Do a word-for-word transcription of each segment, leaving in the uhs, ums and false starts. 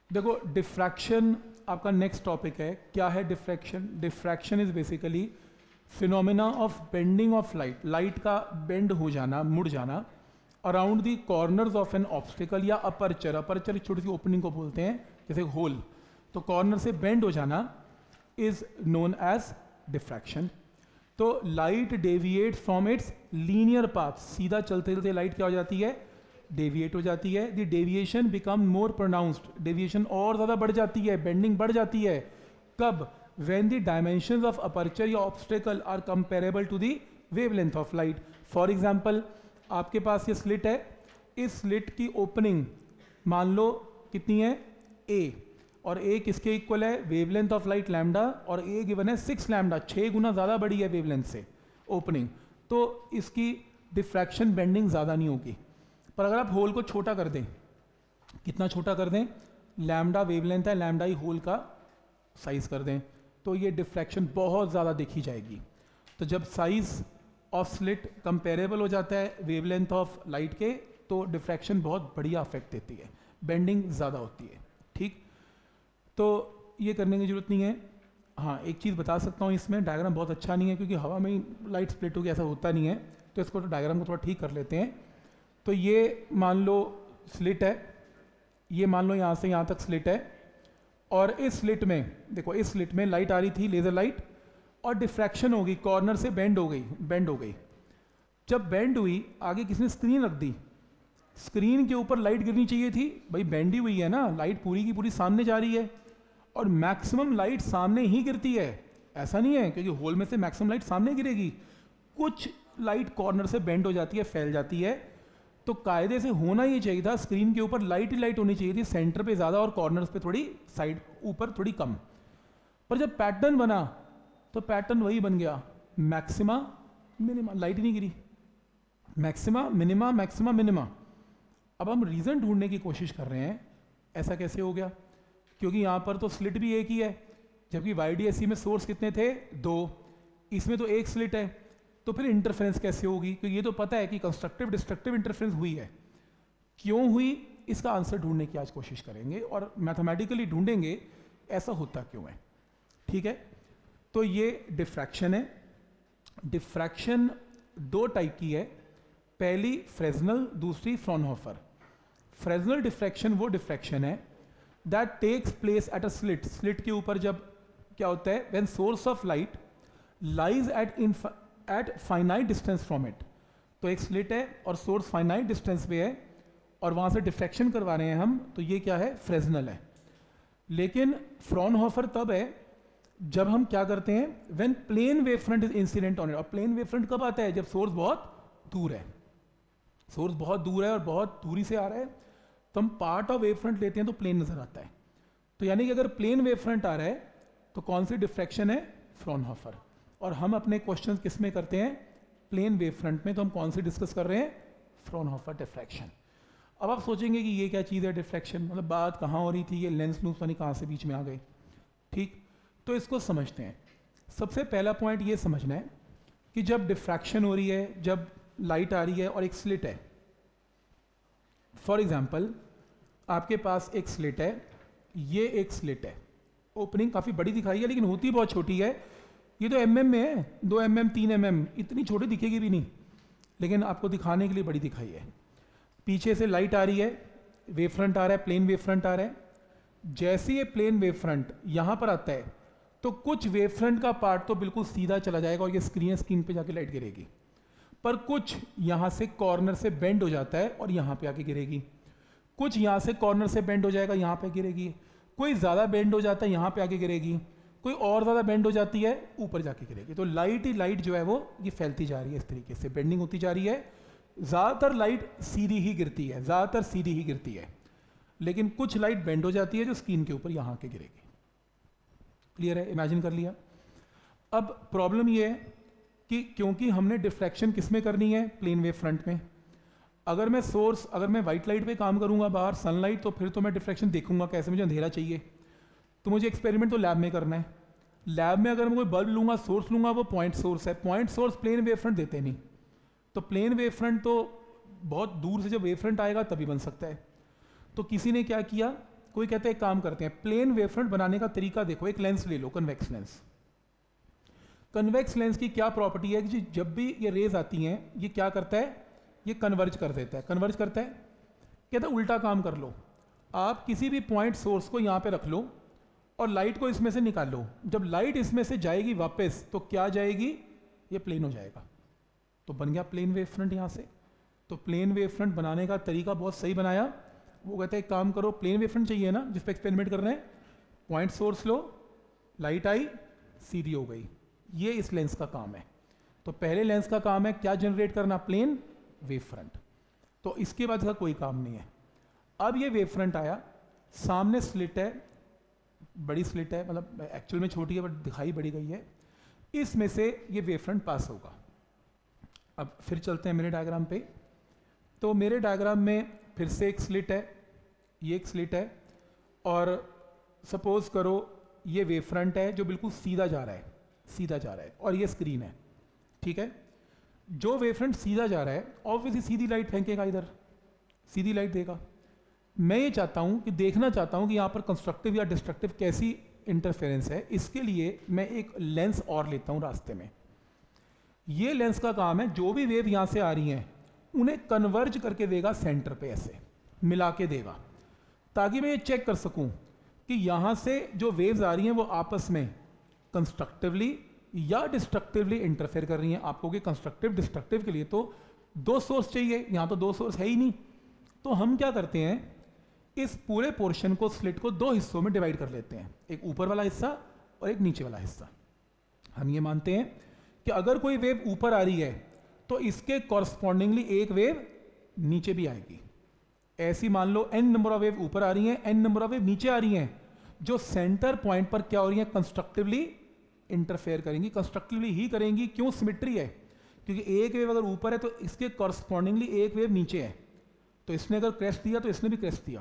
देखो डिफ्रैक्शन आपका next topic है। क्या है diffraction? Diffraction is basically phenomena of bending of light, light का बेंड हो जाना, मुड़ जाना around the corners of an obstacle या अपर्चर। अपर्चर छोटी सी ओपनिंग को बोलते हैं, जैसे होल, तो कॉर्नर से बेंड हो जाना इज नोन एज डिफ्रैक्शन। तो light deviate from its linear path, सीधा चलते चलते लाइट क्या हो जाती है? डेविएट हो जाती है। The deviation become more pronounced, deviation और ज़्यादा बढ़ जाती है, बेंडिंग बढ़ जाती है। कब? When the dimensions of aperture या obstacle are comparable to the wavelength of light. For example, आपके पास ये स्लिट है, इस स्लिट की ओपनिंग मान लो कितनी है? ए, और ए किसके इक्वल है? वेवलेंथ ऑफ लाइट लैम्डा, और ए गिवन है सिक्स लैम्डा, छः गुना ज़्यादा बड़ी है वेवलेंथ से ओपनिंग, तो इसकी डिफ्रैक्शन बेंडिंग ज़्यादा नहीं होगी। पर अगर आप होल को छोटा कर दें, कितना छोटा कर दें? लैम्डा वेवलेंथ है, लैम्डा ही होल का साइज कर दें, तो ये डिफ्रैक्शन बहुत ज़्यादा देखी जाएगी। तो जब साइज ऑफ स्लिट कंपेरेबल हो जाता है वेवलेंथ ऑफ लाइट के, तो डिफ्रैक्शन बहुत बढ़िया अफेक्ट देती है, बेंडिंग ज़्यादा होती है। ठीक, तो ये करने की ज़रूरत नहीं है। हाँ, एक चीज़ बता सकता हूँ, इसमें डायग्राम बहुत अच्छा नहीं है क्योंकि हवा में ही लाइट स्प्लिट होगी, ऐसा होता नहीं है, तो इसको तो डायग्राम को थोड़ा ठीक कर लेते हैं। तो ये मान लो स्लिट है, ये मान लो यहाँ से यहाँ तक स्लिट है, और इस स्लिट में देखो, इस स्लिट में लाइट आ रही थी, लेज़र लाइट, और डिफ्रैक्शन हो गई, कॉर्नर से बेंड हो गई, बेंड हो गई। जब बेंड हुई, आगे किसने स्क्रीन रख दी, स्क्रीन के ऊपर लाइट गिरनी चाहिए थी, भाई बेंडी हुई है ना, लाइट पूरी की पूरी सामने जा रही है, और मैक्सिमम लाइट सामने ही गिरती है, ऐसा नहीं है क्योंकि होल में से मैक्सिमम लाइट सामने गिरेगी, कुछ लाइट कॉर्नर से बेंड हो जाती है, फैल जाती है। तो कायदे से होना ये चाहिए था, स्क्रीन के ऊपर लाइट ही लाइट होनी चाहिए थी, सेंटर पे ज़्यादा और कॉर्नर्स पे थोड़ी, साइड ऊपर थोड़ी कम। पर जब पैटर्न बना तो पैटर्न वही बन गया, मैक्सिमा मिनिमा, लाइट ही नहीं गिरी, मैक्सिमा मिनिमा, मैक्सिमा मिनिमा। अब हम रीज़न ढूंढने की कोशिश कर रहे हैं, ऐसा कैसे हो गया? क्योंकि यहाँ पर तो स्लिट भी एक ही है, जबकि वाई डी एस सी में सोर्स कितने थे? दो, इसमें तो एक स्लिट है, तो फिर इंटरफेरेंस कैसे होगी? क्योंकि ये तो पता है कि कंस्ट्रक्टिव डिस्ट्रक्टिव इंटरफेरेंस हुई है। क्यों हुई, इसका आंसर ढूंढने की आज कोशिश करेंगे, और मैथमेटिकली ढूंढेंगे ऐसा होता क्यों है। ठीक है, तो ये डिफ्रैक्शन है। डिफ्रैक्शन दो टाइप की है, पहली फ्रेस्नेल, दूसरी फ्रॉनहोफर। फ्रेस्नेल डिफ्रैक्शन वो डिफ्रैक्शन है that takes place at a slit, slit के ऊपर जब क्या होता है, when source of light lies at at finite distance from it. तो एक स्लिट है और सोर्स फाइनाइट डिस्टेंस पे है, और वहाँ से डिफ्रैक्शन करवा रहे हैं हम, तो ये क्या है? फ्रेस्नेल है। लेकिन फ्रॉनहोफर तब है जब हम क्या करते हैं, when plane wave front is incident on it. और प्लेन वेव फ्रंट कब आता है? जब सोर्स बहुत दूर है, सोर्स बहुत दूर है और बहुत दूरी से आ रहा है, तो हम पार्ट ऑफ वेव फ्रंट लेते हैं तो प्लेन नजर आता है। तो यानी कि अगर प्लेन वेव फ्रंट आ रहा है तो कौन सी डिफ्रैक्शन है? फ्रॉनहोफर। और हम अपने क्वेश्चन किस में करते हैं? प्लेन वेव फ्रंट में। तो हम कौन सी डिस्कस कर रहे हैं? Fraunhofer diffraction. अब आप सोचेंगे कि ये क्या चीज़ है डिफ्रैक्शन, मतलब बात कहाँ हो रही थी, ये लेंस लूंस वाली कहाँ से बीच में आ गई। ठीक, तो इसको समझते हैं। सबसे पहला पॉइंट ये समझना है कि जब डिफ्रैक्शन हो रही है, जब लाइट आ रही है और एक स्लिट है, फॉर एग्जाम्पल आपके पास एक स्लिट है, ये एक स्लिट है, ओपनिंग काफ़ी बड़ी दिखाई है लेकिन होती बहुत छोटी है, ये तो एम एम में है, दो एम एम तीन एम एम, इतनी छोटी दिखेगी भी नहीं, लेकिन आपको दिखाने के लिए बड़ी दिखाई है। पीछे से लाइट आ रही है, वेव फ्रंट आ रहा है, प्लेन वेव फ्रंट आ रहा है। जैसे ये प्लेन वेव फ्रंट यहाँ पर आता है तो कुछ वेव फ्रंट का पार्ट तो बिल्कुल सीधा चला जाएगा और ये स्क्रीन स्क्रीन पे जाके लाइट गिरेगी, पर कुछ यहाँ से कॉर्नर से बेंड हो जाता है और यहाँ पे आके गिरेगी, कुछ यहाँ से कॉर्नर से बेंड हो जाएगा, यहाँ पे गिरेगी, कोई ज़्यादा बेंड हो जाता है, यहाँ पे आके गिरेगी, कोई और ज़्यादा बेंड हो जाती है, ऊपर जाके गिरेगी। तो लाइट ही लाइट जो है वो ये फैलती जा रही है, इस तरीके से बेंडिंग होती जा रही है। ज़्यादातर लाइट सीधी ही गिरती है, ज़्यादातर सीधी ही गिरती है, लेकिन कुछ लाइट बेंड हो जाती है जो स्क्रीन के ऊपर यहाँ के गिरेगी। क्लियर है? इमेजिन कर लिया। अब प्रॉब्लम ये है कि क्योंकि हमने डिफ्रैक्शन किस में करनी है? प्लेन वेव फ्रंट में। अगर मैं सोर्स, अगर मैं वाइट लाइट पे काम करूंगा बाहर, सनलाइट, तो फिर तो मैं डिफ्रैक्शन देखूंगा कैसे, मुझे अंधेरा चाहिए, तो मुझे एक्सपेरिमेंट तो लैब में करना है। लैब में अगर मैं कोई बल्ब लूंगा, सोर्स लूंगा, वो पॉइंट सोर्स है, point source plane wave front देते नहीं, तो प्लेन वेव फ्रंट तो बहुत दूर से जब वेव फ्रंट आएगा तभी बन सकता है। तो किसी ने क्या किया, कोई कहते हैं एक काम करते हैं, प्लेन वेवफ्रंट बनाने का तरीका देखो, एक लेंस ले लो, कन्वेक्स लेंस। कन्वेक्स लेंस की क्या प्रॉपर्टी है कि जब भी ये रेज आती हैं ये क्या करता है, ये कन्वर्ज कर देता है। कन्वर्ज करता है, कहता है उल्टा काम कर लो, आप किसी भी पॉइंट सोर्स को यहाँ पे रख लो और लाइट को इसमें से निकाल लो। जब लाइट इसमें से जाएगी वापस तो क्या जाएगी, ये प्लेन हो जाएगा। तो बन गया प्लेन वेव फ्रंट यहाँ से। तो प्लेन वेव फ्रंट बनाने का तरीका बहुत सही बनाया। वो कहते हैं एक काम करो, प्लेन वेव फ्रंट चाहिए ना जिस पे एक्सपेरिमेंट कर रहे हैं, पॉइंट सोर्स लो, लाइट आई, सीधी हो गई। ये इस लेंस का काम है। तो पहले लेंस का काम है क्या जनरेट करना, प्लेन वेव फ्रंट। तो इसके बाद इसका कोई काम नहीं है। अब ये वेव फ्रंट आया, सामने स्लिट है, बड़ी स्लिट है, मतलब एक्चुअल में छोटी है बट दिखाई बड़ी गई है, इसमें से ये वेव फ्रंट पास होगा। अब फिर चलते हैं मेरे डायग्राम पे। तो मेरे डायग्राम में फिर से एक स्लिट है, ये एक स्लिट है, और सपोज करो ये वेव फ्रंट है जो बिल्कुल सीधा जा रहा है, सीधा जा रहा है, और ये स्क्रीन है, ठीक है। जो वेव फ्रंट सीधा जा रहा है ऑब्वियसली सीधी लाइट फेंकेगा, इधर सीधी लाइट देगा। मैं ये चाहता हूँ कि देखना चाहता हूँ कि यहाँ पर कंस्ट्रक्टिव या डिस्ट्रक्टिव कैसी इंटरफेरेंस है। इसके लिए मैं एक लेंस और लेता हूँ रास्ते में। ये लेंस का काम है जो भी वेव यहाँ से आ रही हैं उन्हें कन्वर्ज करके देगा सेंटर पे, ऐसे मिला के देगा, ताकि मैं ये चेक कर सकूं कि यहाँ से जो वेव्स आ रही हैं वो आपस में कंस्ट्रक्टिवली या डिस्ट्रक्टिवली इंटरफेयर कर रही हैं। आपको कि कंस्ट्रक्टिव डिस्ट्रक्टिव के लिए तो दो सोर्स चाहिए, यहाँ तो दो सोर्स है ही नहीं। तो हम क्या करते हैं, इस पूरे पोर्शन को, स्लिट को दो हिस्सों में डिवाइड कर लेते हैं, एक ऊपर वाला हिस्सा और एक नीचे वाला हिस्सा। हम ये मानते हैं कि अगर कोई वेव ऊपर आ रही है तो इसके कॉरस्पॉन्डिंगली एक वेव नीचे भी आएगी। ऐसी मान लो n नंबर ऑफ वेव ऊपर आ रही हैं, n नंबर ऑफ वेव नीचे आ रही हैं, जो सेंटर पॉइंट पर क्या हो रही हैं, कंस्ट्रक्टिवली इंटरफेयर करेंगी। कंस्ट्रक्टिवली ही करेंगी, क्यों, सिमेट्री है, क्योंकि एक वेव अगर ऊपर है तो इसके कॉरस्पॉन्डिंगली एक वेव नीचे है। तो इसने अगर क्रेस्ट दिया तो इसने भी क्रेस्ट दिया।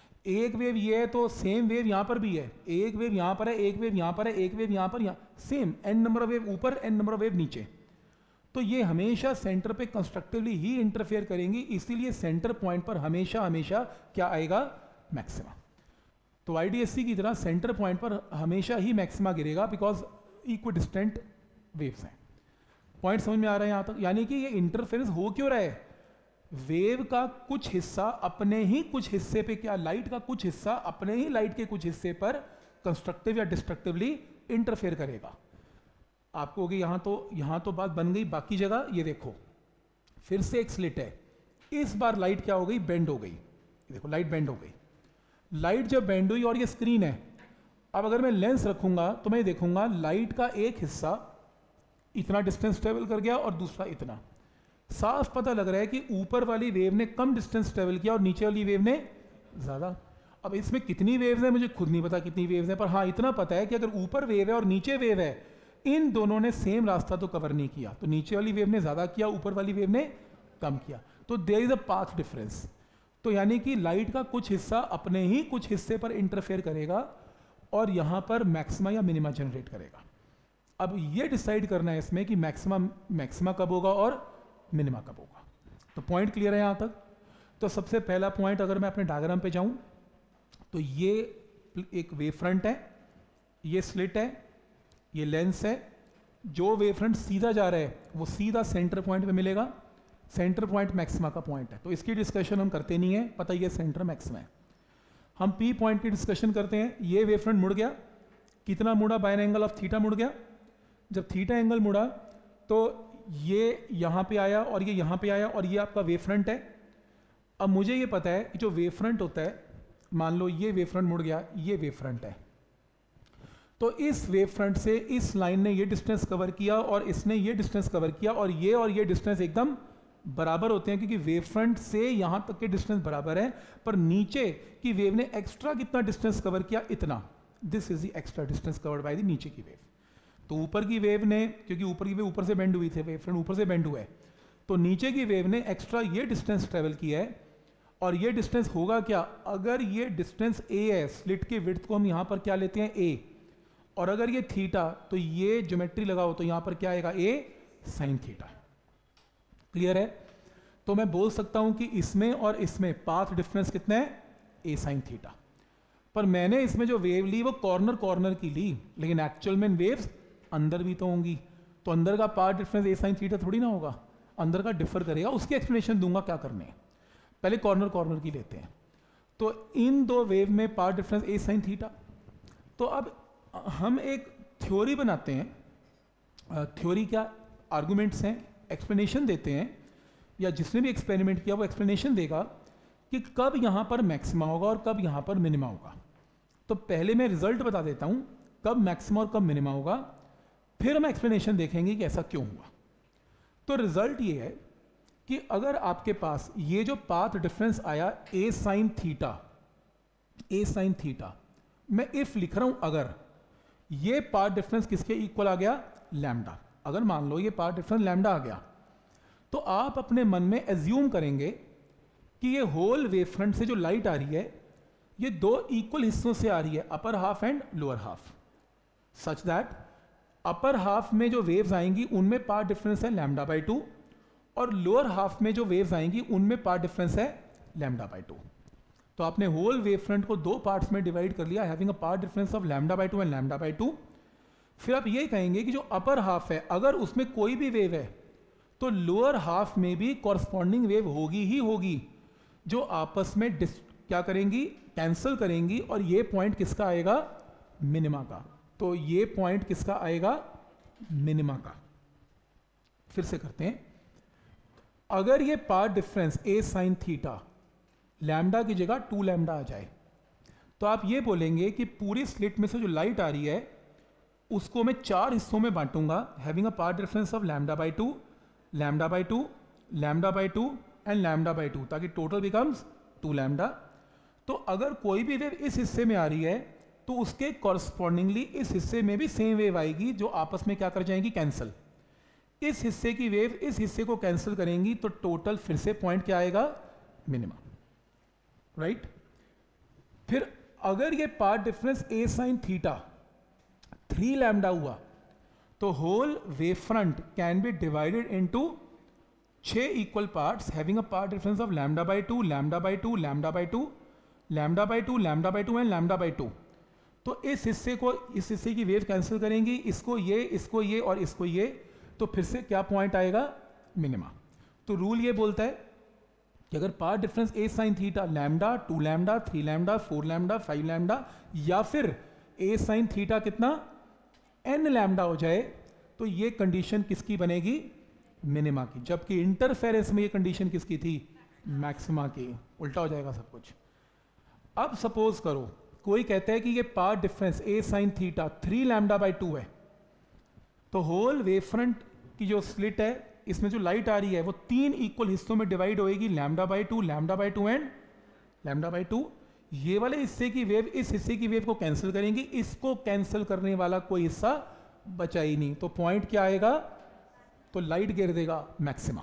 एक वेव ये है तो सेम वेव यहां पर भी है, एक वेव यहां पर है, एक वेव यहां पर है, एक वेव यहां पर, यहां same n number of wave ऊपर, n नंबर ऑफ वेव नीचे। तो ये हमेशा सेंटर पे कंस्ट्रक्टिवली ही इंटरफेयर करेंगी, इसीलिए सेंटर पॉइंट पर हमेशा हमेशा क्या आएगा, मैक्सिमा। तो आईडीएससी की तरह सेंटर पॉइंट पर हमेशा ही मैक्सिमा गिरेगा, बिकॉज इक्विडिस्टेंट वेव्स हैं। पॉइंट समझ में आ रहा है यहां तक? यानी कि ये इंटरफेरेंस हो क्यों रहा है, वेव का कुछ हिस्सा अपने ही कुछ हिस्से पे, क्या, लाइट का कुछ हिस्सा अपने ही लाइट के कुछ हिस्से पर कंस्ट्रक्टिव या डिस्ट्रक्टिवली इंटरफेयर करेगा। आपको कि यहां तो यहां तो बात बन गई, बाकी जगह ये देखो फिर से एक स्लिट है। इस बार लाइट क्या हो गई, बेंड हो गई। देखो लाइट बेंड हो गई। लाइट जब बेंड हुई और ये स्क्रीन है, अब अगर मैं लेंस रखूंगा तो मैं देखूंगा लाइट का एक हिस्सा इतना डिस्टेंस ट्रेवल कर गया और दूसरा इतना। साफ पता लग रहा है कि ऊपर वाली वेव ने कम डिस्टेंस ट्रेवल किया और नीचे वाली वेव ने ज्यादा। अब इसमें कितनी वेव्स हैं मुझे खुद नहीं पता कितनी वेव्स हैं, पर हाँ इतना पता है कि अगर ऊपर वेव है और नीचे वेव है, इन दोनों ने सेम रास्ता तो कवर नहीं किया। तो नीचे वाली वेव ने ज्यादा किया, ऊपर वाली वेव ने कम किया। तो there is a path difference. तो यानी कि लाइट का कुछ हिस्सा अपने ही कुछ हिस्से पर इंटरफेयर करेगा और यहां पर मैक्सिमा या मिनिमा जनरेट करेगा। अब ये डिसाइड करना है इसमें कि मैक्सिमा मैक्सिमा कब होगा और मिनिमा कब होगा। तो पॉइंट क्लियर है यहां तक? तो सबसे पहला पॉइंट, अगर मैं अपने डायग्राम पे जाऊं तो ये एक वेव फ्रंट है, ये स्लिट है, ये लेंस है। जो वेव फ्रंट सीधा जा रहा है वो सीधा सेंटर पॉइंट पे मिलेगा। सेंटर पॉइंट मैक्सिमा का पॉइंट है, तो इसकी डिस्कशन हम करते नहीं है, पता ही है सेंटर मैक्सिमा है। हम पी पॉइंट की डिस्कशन करते हैं। ये वेव फ्रंट मुड़ गया, कितना मुड़ा, by an angle of theta मुड़ गया। जब थीटा एंगल मुड़ा तो ये यहां पे आया और ये यहां पे आया और ये आपका वेव फ्रंट है। अब मुझे ये पता है कि जो वेव फ्रंट होता है, मान लो ये वेव फ्रंट मुड़ गया, ये वेव फ्रंट है, तो इस वेव फ्रंट से इस लाइन ने ये डिस्टेंस कवर किया और इसने ये डिस्टेंस कवर किया, और ये और ये डिस्टेंस एकदम बराबर होते हैं क्योंकि वेव फ्रंट से यहां तक के डिस्टेंस बराबर है, पर नीचे की वेव ने एक्स्ट्रा कितना डिस्टेंस कवर किया, इतना। This is the extra distance covered by the नीचे की वेव। तो ऊपर की वेव ने, क्योंकि ऊपर की वेव ऊपर से बेंड हुई थी, वेव फ्रंट ऊपर से बेंड हुआ है, तो नीचे की वेव ने एक्स्ट्रा ये डिस्टेंस ट्रेवल किया है। और ये डिस्टेंस होगा क्या, अगर ये डिस्टेंस ए है, स्लिट के विड्थ को हम यहां पर क्या लेते हैं, ए, और अगर ये थीटा, तो ये ज्योमेट्री लगाओ तो यहां पर क्या आएगा, ए साइन थीटा। क्लियर है? तो मैं बोल सकता हूं कि इसमें और इसमें पाथ डिफरेंस कितना है, ए साइन थीटा। पर मैंने इसमें जो वेव ली वो कॉर्नर कॉर्नर की ली, लेकिन एक्चुअल में वेव्स अंदर भी तो होंगी, तो अंदर का part difference a sine theta थोड़ी ना होगा, अंदर का डिफर करेगा। उसकी एक्सप्लेनेशन दूंगा क्या करने है, पहले कॉर्नर कॉर्नर की लेते हैं। तो इन दो वेव में part difference a sine theta. तो अब हम एक थ्योरी बनाते हैं, थ्योरी क्या, आर्गुमेंट्स हैं, एक्सप्लेनेशन देते हैं, या जिसने भी एक्सपेरिमेंट किया वो एक्सप्लेनेशन देगा कि कब यहाँ पर मैक्सिमा होगा और कब यहाँ पर मिनिमा होगा। तो पहले मैं रिजल्ट बता देता हूँ कब मैक्सिमा और कब मिनिमा होगा, फिर हम एक्सप्लेनेशन देखेंगे कि ऐसा क्यों हुआ। तो रिजल्ट ये है कि अगर आपके पास ये जो पाथ डिफरेंस आया a sine theta, a sine theta, मैं इफ लिख रहा हूं, अगर ये पाथ डिफरेंस किसके इक्वल आ गया, लैम्डा, अगर मान लो ये पाथ डिफरेंस लैम्डा आ गया, तो आप अपने मन में एज्यूम करेंगे कि ये होल वेव फ्रंट से जो लाइट आ रही है ये दो इक्वल हिस्सों से आ रही है, upper half and lower half, such that upper half में जो वेव्स आएंगी उनमें पाथ डिफरेंस है लैम्डा बाई टू, और लोअर हाफ में जो वेव्स आएंगी उनमें पाथ डिफरेंस है लैम्डा बाई टू। तो आपने होल वेव फ्रंट को दो पार्ट्स में डिवाइड कर लिया, having a path difference of lambda by two and lambda by two. फिर आप ये कहेंगे कि जो अपर हाफ है अगर उसमें कोई भी वेव है तो लोअर हाफ में भी कॉरस्पॉन्डिंग वेव होगी ही होगी, जो आपस में डिस क्या करेंगी, कैंसिल करेंगी, और ये पॉइंट किसका आएगा, मिनिमा का। तो ये पॉइंट किसका आएगा, मिनिमा का। फिर से करते हैं, अगर ये path difference a sine theta lambda की जगह टू लैम्डा आ जाए, तो आप ये बोलेंगे कि पूरी स्लिट में से जो लाइट आ रही है उसको मैं चार हिस्सों में बांटूंगा, having a path difference of lambda by two, lambda by two, lambda by two and lambda by two, ताकि टोटल बिकम्स टू लैम्डा। तो अगर कोई भी वेव इस हिस्से में आ रही है तो उसके कॉरस्पॉन्डिंगली इस हिस्से में भी सेम वेव आएगी, जो आपस में क्या कर जाएंगी, कैंसिल। इस हिस्से की वेव इस हिस्से को कैंसिल करेंगी, तो टोटल फिर से पॉइंट क्या आएगा, मिनिमा, राइट। फिर अगर ये path difference a sine theta three lambda हुआ, तो whole wave front can be divided into छह equal parts having a path difference of lambda by two, lambda by two, lambda by two, lambda by two, lambda by two and lambda by two. तो इस हिस्से को इस हिस्से की wave cancel करेंगी, इसको ये, इसको ये और इसको ये, तो फिर से क्या पॉइंट आएगा, मिनिमा। तो रूल ये बोलता है कि अगर path difference a sine theta lambda, two lambda, three lambda, four lambda, five lambda, या फिर ए साइन थीटा कितना, एन लैम्डा हो जाए, तो ये कंडीशन किसकी बनेगी, मिनिमा की। जबकि इंटरफेरेंस में ये कंडीशन किसकी थी, मैक्सिमा की। उल्टा हो जाएगा सब कुछ। अब सपोज करो कोई कहता है कि ये path difference a sine theta three lambda by two है, तो होल वेव फ्रंट की जो स्लिट है इसमें जो लाइट आ रही है वो तीन इक्वल हिस्सों में डिवाइड होएगी, lambda by two, lambda by two and lambda by two. ये वाले हिस्से की वेव इस हिस्से की वेव को कैंसिल करेंगी, इसको कैंसिल करने वाला कोई हिस्सा बचा ही नहीं, तो पॉइंट क्या आएगा, तो लाइट गिर देगा, मैक्सिमा।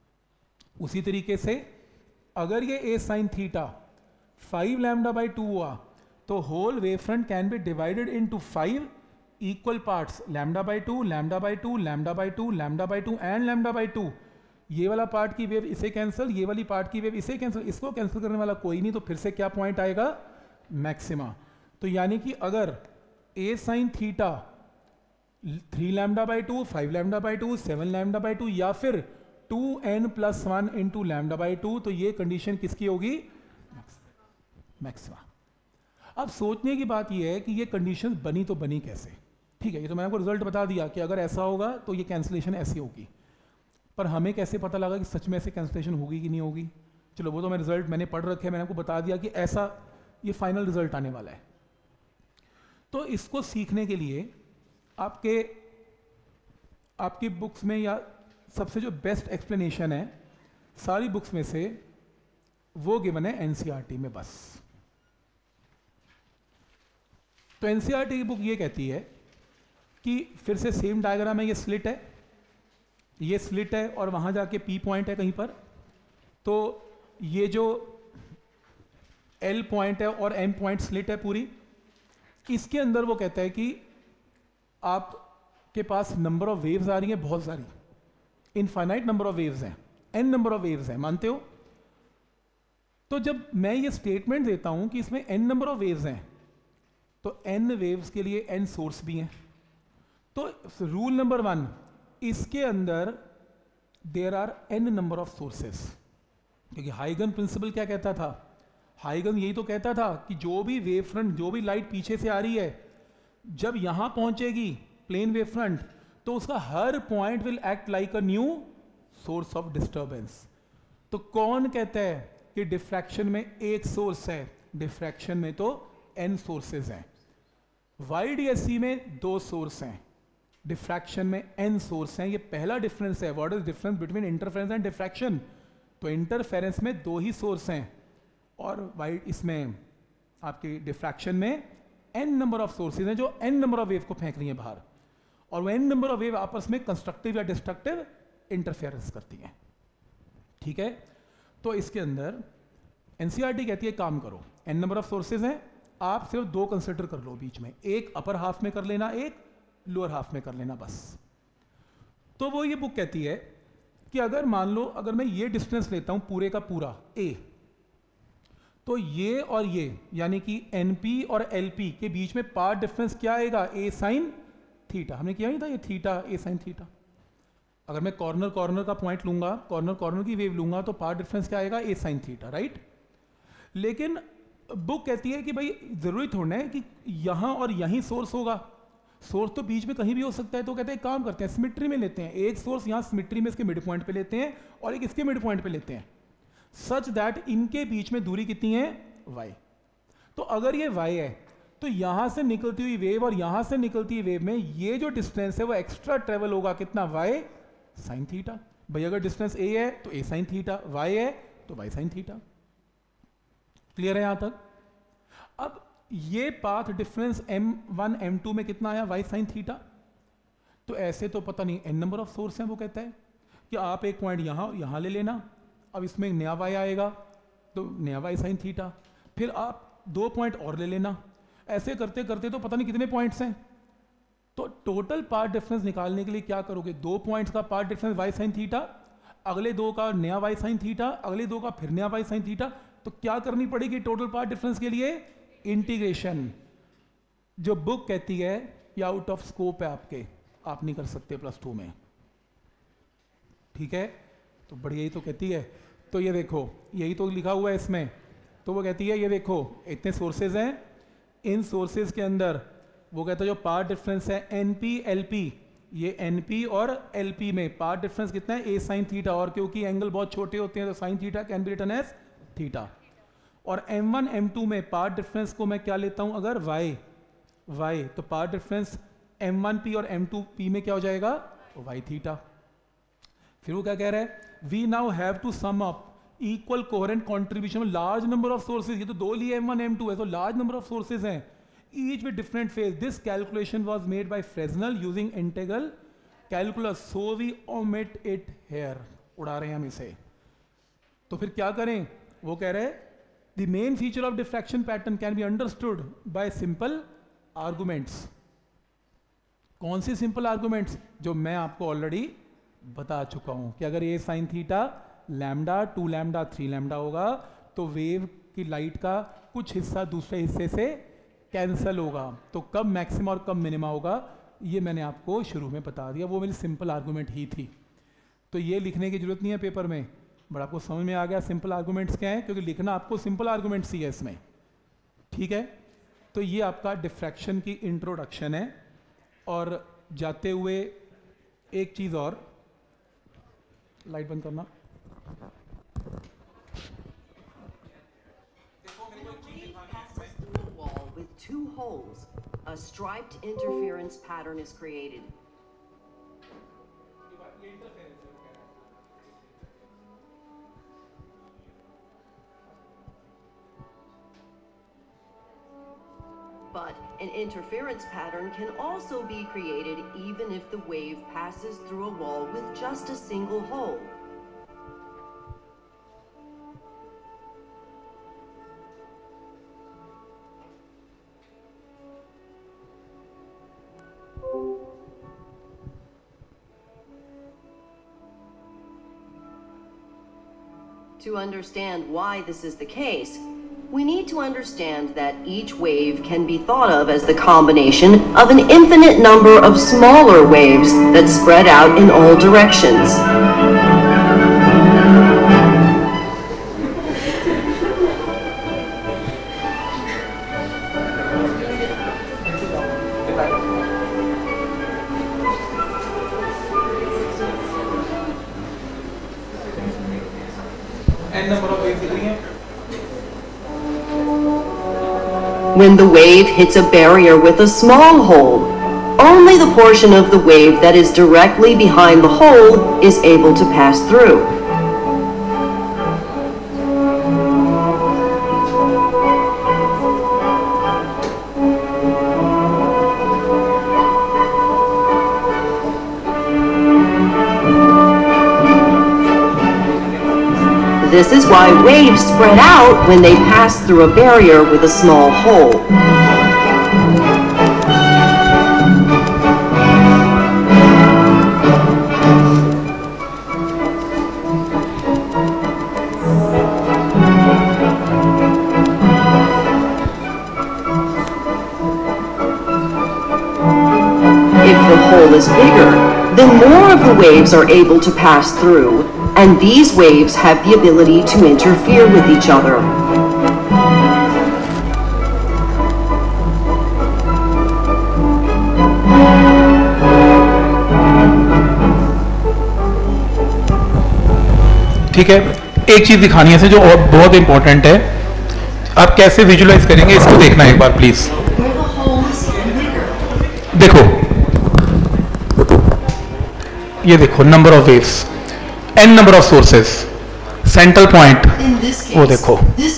उसी तरीके से अगर ये a sine theta five lambda by two हुआ, तो whole wave front can be divided into five equal parts, lambda by two, lambda by two, lambda by two, lambda by two and lambda by two. ये वाला part की wave इसे cancel, ये वाली part की wave इसे cancel, इसको cancel करने वाला कोई नहीं, तो फिर से क्या पॉइंट आएगा, मैक्सिमा। तो यानी कि अगर a sine theta three lambda by two, five lambda by two, seven lambda by two, या फिर two n plus one into lambda by two, तो ये कंडीशन किसकी होगी, मैक्सिमा। अब सोचने की बात यह है कि ये कंडीशन बनी तो बनी कैसे। ठीक है, ये तो मैंने आपको रिजल्ट बता दिया कि अगर ऐसा होगा तो ये कैंसिलेशन ऐसी होगी, पर हमें कैसे पता लगा कि सच में ऐसे कैंसिलेशन होगी कि नहीं होगी। चलो वो तो मैं रिजल्ट मैंने पढ़ रखे हैं, मैंने आपको बता दिया कि ऐसा ये फाइनल रिजल्ट आने वाला है। तो इसको सीखने के लिए आपके आपकी बुक्स में या सबसे जो बेस्ट एक्सप्लेनेशन है सारी बुक्स में से वो गिवन है एनसीईआरटी में बस। तो एनसीईआरटी की बुक ये कहती है कि फिर से सेम डायग्राम है, ये स्लिट है, ये स्लिट है और वहां जाके पी पॉइंट है कहीं पर, तो ये जो एल पॉइंट है और एम पॉइंट स्लिट है पूरी, इसके अंदर वो कहता है कि आपके पास नंबर ऑफ वेव्स आ रही हैं बहुत सारी, इनफाइनाइट नंबर ऑफ वेव्स हैं, एन नंबर ऑफ वेव्स हैं, मानते हो। तो जब मैं ये स्टेटमेंट देता हूं कि इसमें एन नंबर ऑफ वेव्स हैं, तो n वेव्स के लिए n सोर्स भी हैं। तो रूल नंबर वन, इसके अंदर there are n number of sources, क्योंकि हाइगन प्रिंसिपल क्या कहता था, हाइगन यही तो कहता था कि जो भी वेव फ्रंट, जो भी लाइट पीछे से आ रही है, जब यहां पहुंचेगी प्लेन वेव फ्रंट, तो उसका हर point will act like a new source of disturbance. तो कौन कहता है कि डिफ्रैक्शन में एक सोर्स है? डिफ्रैक्शन में तो n सोर्सेज हैं। वाई डी एस सी में दो सोर्स हैं, डिफ्रैक्शन में n सोर्स हैं। ये पहला डिफरेंस है। What is difference between interference and diffraction? तो इंटरफेरेंस में दो ही सोर्स हैं, और वाइड इसमें आपकी डिफ्रैक्शन में n नंबर ऑफ सोर्सेज हैं, जो n नंबर ऑफ वेव को फेंक रही हैं बाहर, और वो n नंबर ऑफ वेव आपस में कंस्ट्रक्टिव या डिस्ट्रक्टिव इंटरफेरेंस करती हैं। ठीक है, तो इसके अंदर एनसीईआरटी कहती है काम करो, n नंबर ऑफ सोर्सेज हैं, आप सिर्फ दो कंसिडर कर लो बीच में, एक अपर हाफ में कर लेना, एक लोअर हाफ में कर लेना बस। तो वो ये बुक कहती है कि अगर मान लो अगर मैं ये डिस्टेंस लेता हूं पूरे का पूरा a, तो ये और ये यानी कि np और lp के बीच में पार्ट डिफरेंस क्या आएगा? a sine theta. हमने किया नहीं था ये थीटा a साइन थीटा। अगर मैं कॉर्नर कॉर्नर का पॉइंट लूंगा, कॉर्नर कॉर्नर की वेव लूंगा, तो पार्ट डिफरेंस क्या आएगा? a sine theta, right. लेकिन बुक कहती है कि भाई जरूरी थोड़ा है कि यहां और यहीं सोर्स होगा, सोर्स तो बीच में कहीं भी हो सकता है। तो कहते हैं काम करते हैं, सिमेट्री में लेते हैं, एक सोर्स यहां सिमेट्री में इसके मिड पॉइंट पे लेते हैं और एक इसके मिड पॉइंट पे लेते हैं, सच दैट इनके बीच में दूरी कितनी है? y। तो अगर ये y है, तो यहां से निकलती हुई वेव और यहां से निकलती हुई वेव में ये जो डिस्टेंस है वो एक्स्ट्रा ट्रेवल होगा कितना? y sine theta. भाई अगर डिस्टेंस a है तो a साइन थीटा, y है तो y साइन थीटा। क्लियर है यहां तक? अब ये path difference M one M two में कितना आया? y sine theta. तो ऐसे तो पता नहीं n नंबर ऑफ सोर्स हैं। वो कहता है कि आप एक पॉइंट यहां यहां ले लेना, अब इसमें एक नया y आएगा तो नया y साइन थीटा, फिर आप दो पॉइंट और ले लेना, ऐसे करते करते तो पता नहीं कितने पॉइंट्स हैं। तो टोटल पार्ट डिफरेंस निकालने के लिए क्या करोगे? दो पॉइंट्स का part difference y sine theta, अगले दो का नया y साइन थीटा, अगले दो का फिर नया y साइन थीटा। तो क्या करनी पड़ेगी टोटल पार्ट डिफरेंस के लिए? इंटीग्रेशन। जो बुक कहती है ये आउट ऑफ स्कोप है आपके, आप नहीं कर सकते प्लस टू में। ठीक है, तो बढ़िया ही तो कहती है। तो ये देखो, यही तो लिखा हुआ है इसमें। तो वो कहती है ये देखो इतने सोर्सेज हैं, इन सोर्सेज के अंदर वो कहता है जो पार्ट डिफरेंस है एनपी एलपी, ये एनपी और एलपी में पार्ट डिफरेंस कितना है? A sine theta. और क्योंकि एंगल बहुत छोटे होते हैं तो sine theta can be written as theta. और एम वन एम टू में पार्ट डिफरेंस को मैं क्या लेता हूं? अगर y y, तो part difference M one P और एम टू पी में क्या हो जाएगा? y theta. फिर वो क्या कह रहा है? We now have to sum up equal coherent contribution large number of sources. ये तो दो लिए एम वन एम टू है, तो लार्ज नंबर ऑफ सोर्सेज हैं, each with different phase. This calculation was made by Fresnel using integral calculus, so we omit it here. उड़ा रहे हैं हम इसे। तो फिर क्या करें? वो कह रहे हैं the main feature of diffraction pattern can be understood by simple arguments. कौन सी सिंपल आर्गुमेंट्स? जो मैं आपको ऑलरेडी बता चुका हूं कि अगर ये sine theta lambda two lambda three lambda होगा तो वेव की लाइट का कुछ हिस्सा दूसरे हिस्से से कैंसल होगा, तो कब मैक्सिमा और कब मिनिमा होगा ये मैंने आपको शुरू में बता दिया। वो मेरी सिंपल आर्गुमेंट ही थी, तो ये लिखने की जरूरत नहीं है पेपर में। बट आपको समझ में आ गया सिंपल आर्गुमेंट्स क्या है, क्योंकि लिखना आपको सिंपल आर्गुमेंट्स ही है इसमें। ठीक है, तो ये आपका डिफ्रैक्शन की इंट्रोडक्शन है। और जाते हुए एक चीज़ और, लाइट बंद करना। With two holes, a striped interference pattern is created. But an interference pattern can also be created even if the wave passes through a wall with just a single hole. To understand why this is the case, We need to understand that each wave can be thought of as the combination of an infinite number of smaller waves that spread out in all directions. When the wave hits a barrier with a small hole, only the portion of the wave that is directly behind the hole is able to pass through. This is why waves spread out when they pass through a barrier with a small hole. If the hole is bigger, then more of the waves are able to pass through, and these waves have the ability to interfere with each other. ठीक है, एक चीज दिखानी है से जो और बहुत इंपॉर्टेंट है, आप कैसे विजुलाइज करेंगे इसको देखना एक बार प्लीज। देखो ये देखो number of waves, n number of sources, central point, वो देखो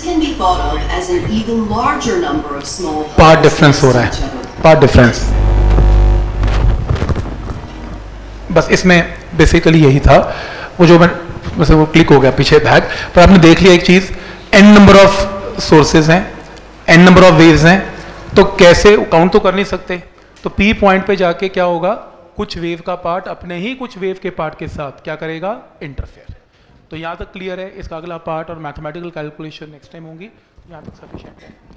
पार्ट डिफरेंस हो रहा है, पार्ट डिफरेंस। बस इसमें बेसिकली यही था, वो जो मैं वैसे वो क्लिक हो गया पीछे बैक, पर आपने देख लिया एक चीज, n नंबर ऑफ सोर्सेज हैं, n नंबर ऑफ वेव्स हैं, तो कैसे काउंट तो कर नहीं सकते, तो P पॉइंट पे जाके क्या होगा, कुछ वेव का पार्ट अपने ही कुछ वेव के पार्ट के साथ क्या करेगा, इंटरफेयर। तो यहाँ तक क्लियर है, इसका अगला पार्ट और मैथमेटिकल कैलकुलेशन नेक्स्ट टाइम होंगी, यहाँ तक सफिशिएंट है।